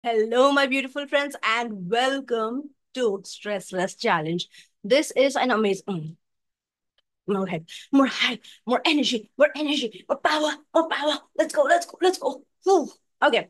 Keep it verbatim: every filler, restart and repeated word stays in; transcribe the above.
Hello, my beautiful friends, and welcome to Stress Less Challenge. This is an amazing. Mm, more head, more height, more energy, more energy, more power, more power. Let's go, let's go, let's go. Whew. Okay,